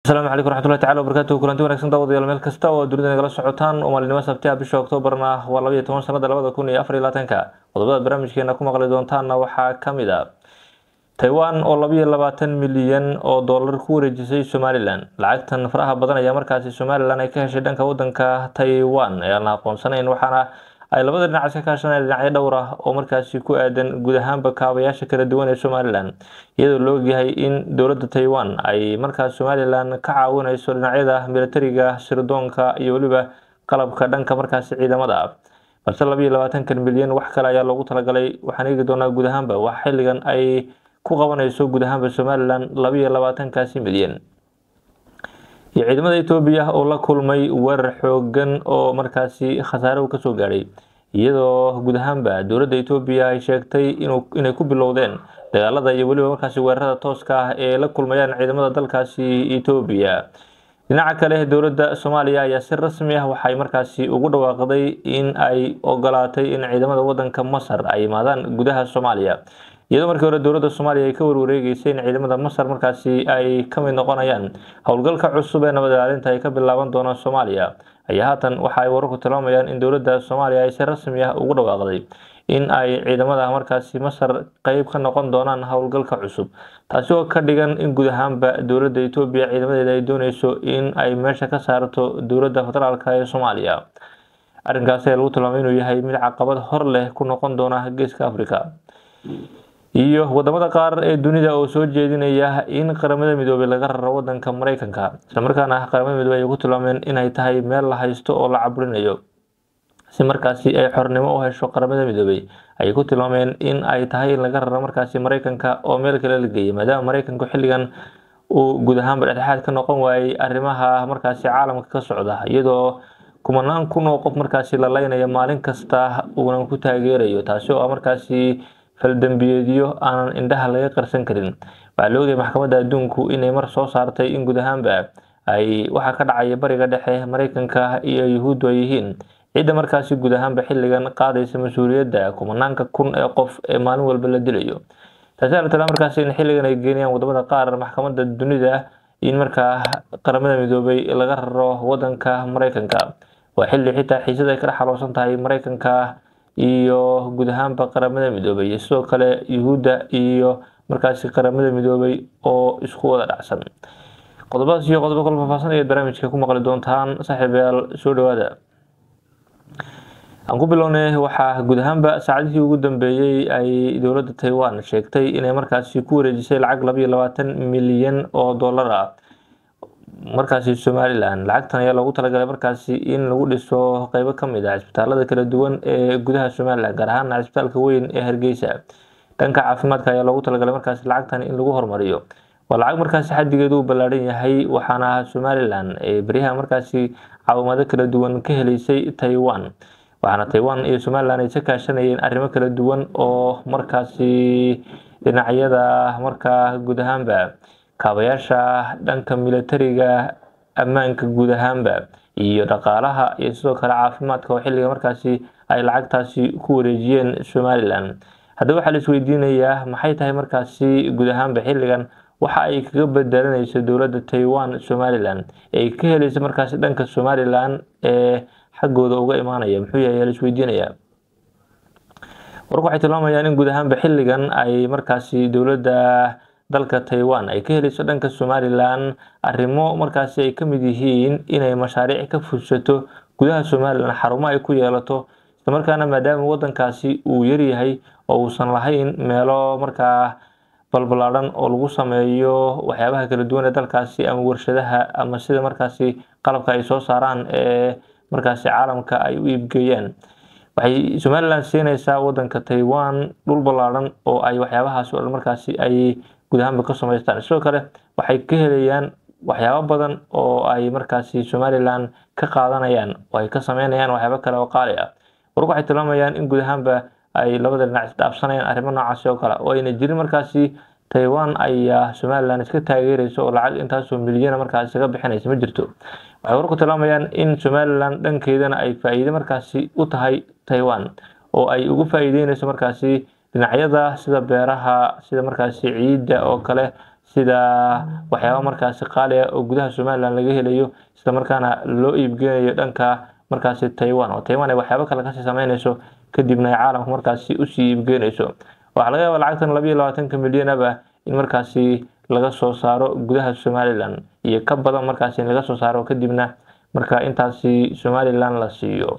السلام عليكم ورحمة الله تعالى وبركاته. كلانتي wanaagsan daawadayaal meel kasta oo dunida nagala socotaan oo maalinimo sabti bisha Oktoobarna waa 12 sanada 2024 qodobada barnaamijkeena ku maqli doontaana waxaa kamid ah Taiwan oo 22 milyan oo dollar ku wareejisay Somaliland. Lacagtan faraha badan ayaa markaasi Somaliland ay ka heshay dhanka wadanka Taiwan ee la aqoonsanayn waxaana ay labada dhinac ka kaashanayaan dhinacyo dhowr ah oo markaasi ku aadan guud ahaanba kaabayaasha kala duwan ee Somaliland iyadoo loo yahay in dawladda Taiwan ay markaas Somaliland ka caawinayso dhinacyada militariga, sirdoonka iyo waliba qalabka dhanka markaasi ciidamada balse 22 milyan wax kale ayaa loogu talagalay waxaan eegi doonaa guud ahaanba wax xilligan ay ku qabanayso guud ahaanba Somaliland 22 milyan iyo ciidamada Itoobiya oo la kulmay weerar xoogan oo markaasi khasaare ka soo gaaray iyadoo guud ahaanba dawladda Itoobiya ay sheegtay inay ku bilowdeen dagaalada iyo waliba markaasi weerarada tooska ah ee la kulmayaan ciidamada dalkaasi Itoobiya. dhinaca kale dawladda Soomaaliya ayaa si rasmi ah waxay markaasi ugu dhawaaqday in ay ogolaatay in ciidamada wadanka Masar ay yimaadaan gudaha Soomaaliya iyadoo markii hore dawladda Soomaaliya ay ka warwareegaysay in ciidamada Masar markaasi ay ka mid noqonayaan howlgalka cusub ee nabad ilaalinta ay ka bilaaban doonaan Soomaaliya ayaa haatan waxa ay wararku tilmaamayaan in dawladda Soomaaliya ay si rasmi ah ugu dhawaaqday in ay ciidamada markaasi Masar qayb ka noqon doonaan howlgalka cusub taasi oo ka dhigan in guud ahaanba dawladda Itoobiya ciidamadeeda ay doonayso in ay meesha ka saarto dawladda federaalka ee Soomaaliya. arrinkaas ayaa lagu tilmaamay inuu yahay mid caqabad hor leh ku noqon doona geeska Afrika iyo wadamada qaar ee dunida oo soo jeedinaya in qaramada midoobay laga raro wadanka Mareykanka isla markaana qaramada midoobay ay ku tilmaameen in ay tahay meel la haysto oo la caburinayo si markaasi ay xornimo u hesho qaramada midoobay ay ku tilmaameen in ay tahay in laga raro markaasi Mareykanka oo meel kale la geeyay maadaama Mareykanku xilligan uu guud ahaan dhexdhexaad ka noqon waayay arrimaha markaasi caalamka ka socda iyadoo kumanaan kun oo qof markaasi la leynayo maalin kasta uu ku taageerayo taasi oo markaasi faldambiyeedyo aan indhaha laga qarsan karin waxaa loo ogyahay maxkamadda adduunku inay mar soo saartay in guud ahaanba ay waxa ka dhacaya bariga dhexe Mareykanka iyo Yuhuuddu ay yihiin cidda markaasi guud ahaanba xilligan qaadaysa mas'uuliyadda kumanaanka kun ee qof ee maalin walba la dilayo taasi ayaa la markaasi in xilligan ay geenayaan wadamada qaar maxkamadda dunida in markaa qaramada midoobay laga raro wadanka Mareykanka waa xilli xitaa xiisad ay ka xaloosan tahay Mareykanka iyo guud ahaanba qaramada midoobay sidoo kale Yuhuudda iyo markaasi qaramada midoobay oo isku wada dhacsan qodobadaas iyo qodobo kale faahfaahsan ee barnaamijka ku maqli doontaan saaxiibayaal soo dhawaada aan ku bilownay waxa guud ahaanba saacadihii ugu dambeeyay ay dawladda Taiwan sheegtay inay markaasi ku wareejisay lacag 22 milyan oo dollar ah markaasi Somaliland lacagtan ayaa loogu talagalay markaasi in lagu dhiso qaybo kamid ah isbitaalada kala duwan ee gudaha Somaliland gaar ahaan isbitaalka weyn ee Hargeysa dhanka caafimaadka ayaa loogu talagalay markaasi lacagtan in lagu horumariyo waa lacag markaasi xadigeedu ballaaran yahay waxaana Somaliland ee bariyaha markaasi caawimado kala duwan ka helaysay Taiwan waxaana Taiwan iyo Somaliland ay ka kaashanayeen arrimo kala duwan oo markaasi dhinacyada markaa guud ahaanba kaabayaasha dhanka militariga ammaanka guud ahaanba iyo dhaqaalaha iyo sidoo kale caafimaadka oo xilliga markaasi ay lacagtaasi ku wareejiyeen Somaliland haddaba waxa la isweydiinayaa maxay tahay markaasi guud ahaanba xilligan waxa ay kaga bedelanayso dawladda Taiwan Somaliland ee ka helaysa markaasi dhanka Somaliland ee xaggooda uga imaanaya muxuu yahay la isweydiinayaa warku waxay tilmaamayaan in guud ahaanba xilligan ay markaasi dawladda dalka Taiwan ay ka helayso dhanka Somaliland arrimo markaasi ay kamid yihiin inay mashaariic ka fursato gudaha Somaliland xarumo ay ku yeelato isla markaana maadaama wadankaasi uu yar yahay oo uusan lahayn meelo markaa balbalaaran oo lagu sameeyo waxyaabaha kala duwan ee dalkaasi ama warshadaha ama sida markaasi qalabka ay soo saaraan ee markaasi caalamka ay u iibgeeyaan waxay Somaliland siinaysaa wadanka Taiwan dhul balaaran oo ay waxyaabahaas oo markaasi ay guud ahaanba ka sameystaan sidoo kale waxay ka helayaan waxyaabo badan oo ay markaasi Somaliland ka qaadanayaan oo ay ka sameynayaan waxyaabo kale oo qaali ah warku waxay tilmaamayaan in guud ahaanba ay labada dhinac isdhaafsanayaan arrimo noocaas oo kale oo ayna jirin markaasi Taiwan ayaa Somaliland iska taageerayso oo lacag intaas oo milyan markaasi ka bixinaysa ma jirto waxay warku tilmaamayaan in Somaliland dhankeedana ay faa'iido markaasi u tahay Taiwan oo ay ugu faa'iideynayso markaasi dhinacyada sida beeraha sida markaasi ciidda oo kale sida waxyaabo markaasi qaali ah oo gudaha Somaliland laga helayo isla markaana loo iibgeeyo dhanka markaasi Taiwan oo Taiwan ay waxyaabo kale ka sameynayso kadibna ay caalamka markaasi u sii iibgeynayso. waxaa laga yaabaa lacagtan 22 milyan ah in markaasi laga soo saaro gudaha Somaliland iyo ka badan markaasi laga soo saaro kadibna marka intaasi Somaliland la siiyo.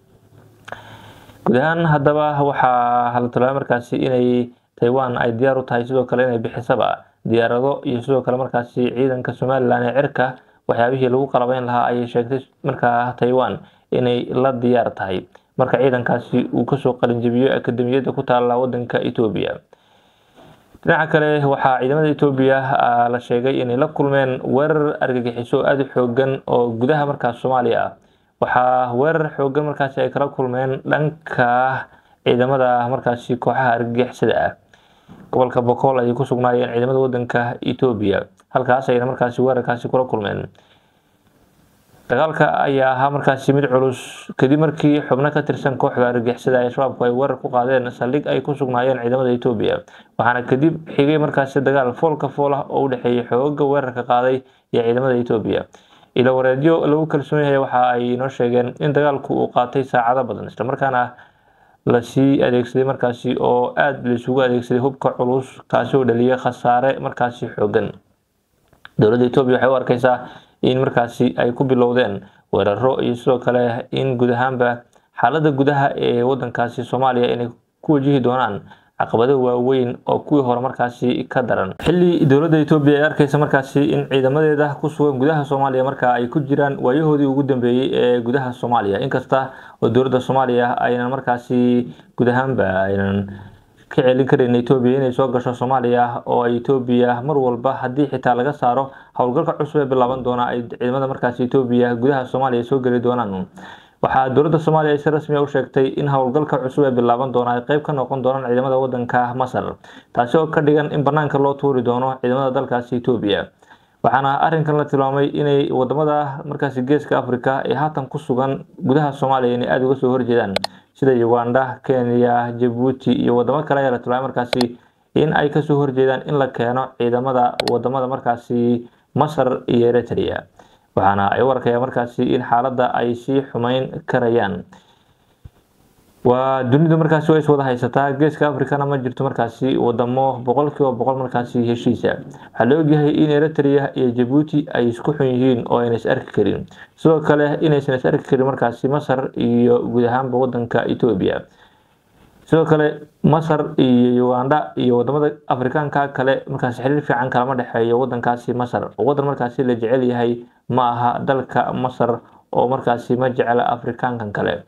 gudahan haddaba waxaa la talaa markaasi inay Taiwan ay diyaar u tahay sidoo kale inay bixisaba diyaarado iyo sidoo kale markaasi ciidanka Somaliland ee cirka waxyaabihii lagu qalabayn lahaa ay sheegtay marka Taiwan inay la diyaar tahay marka ciidankaasi uu ka soo qalin jabiyo akademiyada ku taala wadanka Itoobiya. dhinaca kale waxaa ciidamada Itoobiya la sheegay inay la kulmeen weerar argagixiso aad u xoogan oo gudaha markaas Soomaaliya waxaa weerar xoogan markaasi ay kala kulmeen dhanka ciidamada markaasi kooxaha argagixisada gobolka Boqol ay ku sugnaayeen ciidamada wadanka Itoobiya halkaas ay markaasi weerarkaasi kula kulmeen. dagaalka ayaa ahaa markaasi mid culus kadib markii xubno ka tirsan kooxda argagixisada ay shabaabku ay weerar ku qaadeen saldhig ay ku sugnaayeen ciidamada Itoobiya waxaana kadib xigay markaasi dagaal foolka fool ah oo u dhaxeeyay xoogga weerarka qaaday iyo ciidamada Itoobiya. ilo wareedyo lagu kalsoon yahay waxa ay noo sheegeen in dagaalku uu qaatay saacado badan isla markaana la sii adeegsaday markaasi oo aad la isugu adeegsaday hubka culus kaasi oo dhaliyay khasaare markaasi xoogan. dowladda Itoobiya waxay u arkaysaa in markaasi ay ku bilowdeen weeraro iyo sidoo kale in gudahanba xaaladda gudaha ee wadankaasi Soomaaliya inay ku wajihi doonaan caqabado waaweyn oo kuwii hore markaasi ka daran. xilli dowladda Itoobiya ay arkaysa markaasi in ciidamadeeda ku sugan gudaha Soomaaliya marka ay ku jiraan waayahoodii ugu dambeeyay ee gudaha Soomaaliya inkasta oo dowladda Soomaaliya ayna markaasi gudahanba aynan ka celin karin Itoobiya inay soo gasho Soomaaliya oo Itoobiya mar walba hadii xitaa laga saaro hawlgalka cusub ee bilaaban doona ay ciidamada markaasi Itoobiya gudaha Soomaaliya soo gali doonaan. waxaa dowladda Soomaaliya si rasmi ah u sheegtay in hawlgalka cusub ee bilaaban doona ay qayb ka noqon doonaan ciidamada wadanka Masar taasi oo ka dhigan in banaanka loo tuuri doono ciidamada dalkaasi Itoobiya. waxaana arrinkan la tilmaamay inay wadamada markaasi geeska Afrika ee haatan ku sugan gudaha Soomaaliya inay aad uga soo horjeedaan sida Uganda, Kenya, Djibouti iyo wadamo kale ayaa la tilmaamay markaasi in ay ka soo horjeedaan in la keeno ciidamada wadamada markaasi Masar iyo Eritrea. waxaana ay u arkayaan markaasi in xaaladda ay sii xumeyn karayaan. waa dunidu markaasi way wada haysataa geeska Afrikana ma jirto markaasi wadamo 100% markaasi heshiisa. waxaa la ogyahay in Eritrea iyo Djibouti ay isku xun yihiin oo ayna is arki karin sidoo kale inaysan is arki karin markaasi Masar iyo gudahanba wadanka Itoobiya. sidoo kale Masar iyo Uganda iyo wadamada Afrikaanka kale markaasi xiriir fiican kala ma dhaxeeyo wadankaasi Masar oo wadan markaasi la jecel yahay ma aha dalka Masar oo markaasi ma jecel Afrikaankan kale.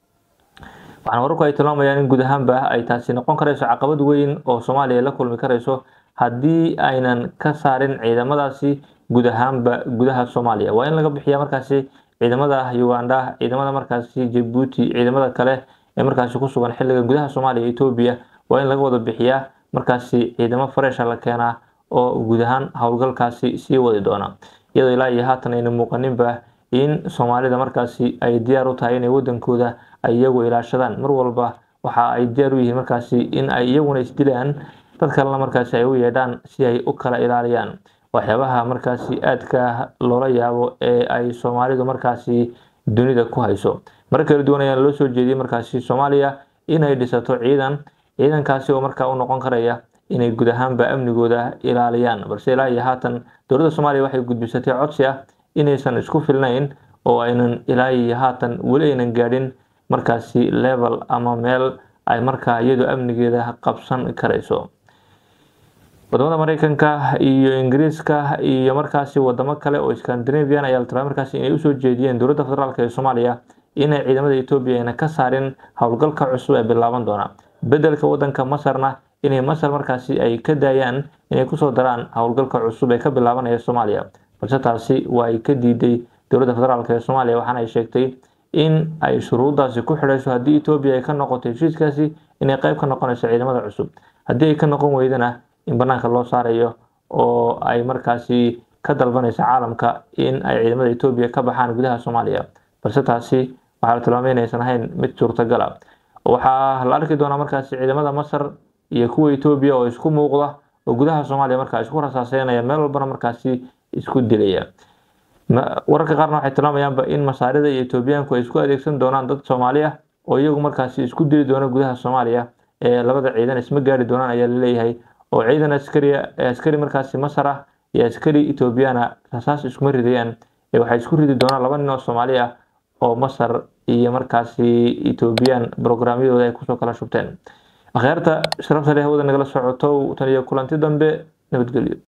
waxaan wararku ay tilmaamayaan in gudahanba ay taasi noqon karayso caqabad weyn oo Soomaaliya la kulmi karayso haddii aynan ka saarin ciidamadaasi gudahanba gudaha Soomaaliya. waa in laga bixiyaa markaasi ciidamada Uganda, ciidamada markaasi Djibouti, ciidamada kale ee markaasi ku sugan xilliga gudaha Soomaaliya iyo Itoobiya waa in laga wada bixiyaa markaasi ciidamo fresh la keenaa oo gudahan hawlgalkaasi sii wadi doona iyadoo ilaa iyo haatan ayna muuqaninba in Soomaalida markaasi ay diyaar u tahay inay wadankooda ay iyagu ilaashadaan mar walba waxa ay diyaar u yihiin markaasi in ay iyaguna isdilaan dad kalena markaasi ay u yeedhaan si ay u kala ilaaliyaan. waxyaabaha markaasi aadka loola yaabo ee ay Soomaalidu markaasi dunida ku hayso marka kala duwan ayaa loo soo jeediyay markaasi Soomaaliya inay dhisato ciidankaasi oo markaa u noqon karaya inay gudahanba amnigooda ilaaliyaan. balse ilaa iyo haatan dowladda Soomaaliya waxay gudbisatay codsi ah inaysan isku filnayn oo aynan ilaa iyo haatan weli aynan gaadhin markaasi level ama meel ay markaa iyadu amnigeeda qabsan karayso. wadamada Mareykanka iyo Ingiriiska iyo markaasi wadamo kale oo Scandinavian ayaa la tilmaamay markaasi inay u soo jeediyeen dowladda federaalka ee Soomaaliya inay ciidamada Itoobiya ayna ka saarin hawlgalka cusub ee bilaaban doona bedelka wadanka Masarna inay Masar markaasi ay ka daayaan inay ku soo daraan hawlgalka cusub ee ka bilaabanaya Soomaaliya. balse taasi waa ay ka diiday dowladda federaalka ee Soomaaliya waxaana ay sheegtay in ay shuruudaasi ku xidhayso haddii Itoobiya ay ka noqoto heshiiskaasi inay qayb ka noqonayso ciidamada cusub haddii ay ka noqon weydana in banaanka loo saarayo oo ay markaasi ka dalbanayso caalamka in ay ciidamada Itoobiya ka baxaan gudaha Soomaaliya. balse taasi waxaa la tilmaamay inaysan ahayn mid suurtagal ah. waxaa la arki doonaa markaasi ciidamada Masar iyo kuwa Itoobiya oo isku muuqda oo gudaha Soomaaliya markaa isku rasaaseynaya meel walbana markaasi isku dilaya wararka qaarna waxay tilmaamayaan in Masaarida iyo Etoobiyaanku ay isku adeegsan doonaan dad Soomaali ah oo iyagu markaasi isku dili doona gudaha Soomaaliya labada ciidan isma gaari doonaan ayaa la leeyahay oo ciidan askari markaasi Masar ah iyo askari Etoobiyana rasaas isku ridayaan waxay isku ridi doonaan laba nin oo Soomaali ah oo Masar iyo markaasi Etoobiyaan programyadooda ay kusoo kala shubteen akhayrta sharafta leh wada nagala socoto tan iyo kulanti dambe nabadgelyo